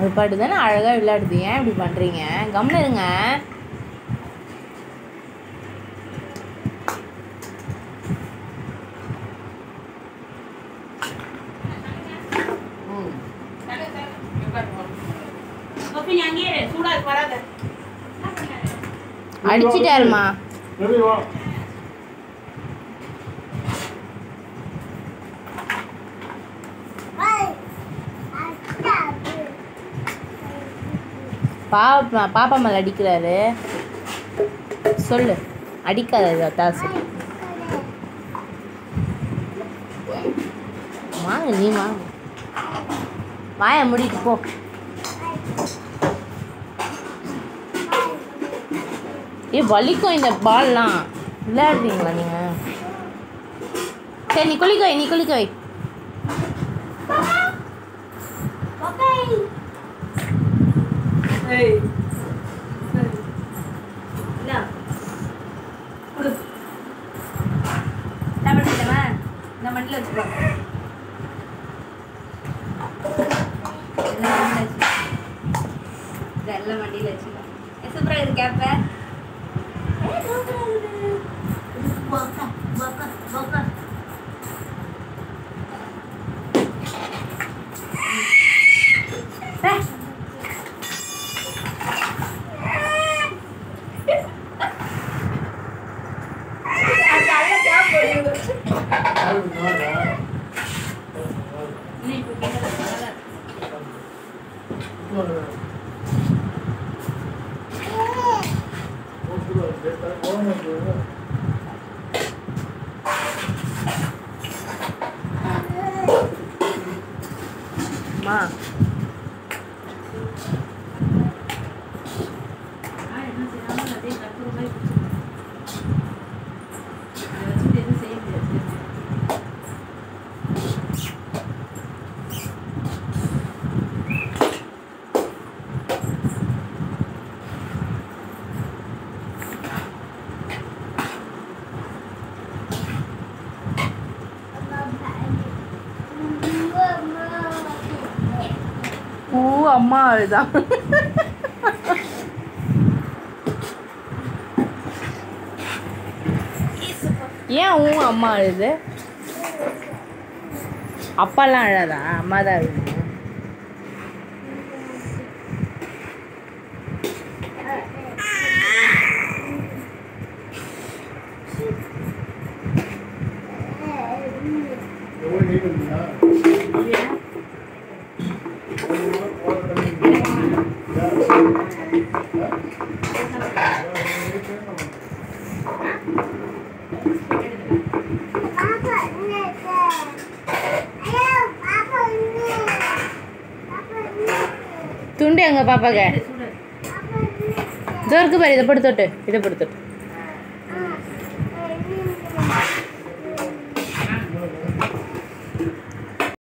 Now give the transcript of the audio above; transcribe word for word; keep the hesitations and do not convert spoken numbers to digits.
பாட்டு தானே அழகாக விளையாடுது. ஏன் இப்படி பண்ணுறீங்க? கம்முன்னு இருங்க. அடிச்சிட்டாருமா. பாப்பா பாப்பா மேலே அடிக்கிறாரு. சொல்லு, அடிக்காத தாசு. வாங்க, நீ வாங்க. வாய முடிட்டு போ. ஏ வலிக்கும் இந்த பால்லாம். விளையாடுறீங்களா நீங்கள்? சரி, நீ குளிக்க வை, நீ குளிக்க வை. மண்டியில் வச்சுக்கோ. எல்லாம் மண்டியில் வச்சுக்கோ. சூப்பராக இருக்கு கேப்ப. மா அம்மா அழுதான். ஏன் உன் அம்மா அழுது? அப்பாலாம் அழாதா? அம்மா தான் அழுது. துண்டு எங்க பாப்பாங்க இதோ இருக்கு பாரு. இதை போட்டு தொட்டு, இதை போட்டு தொட்டு.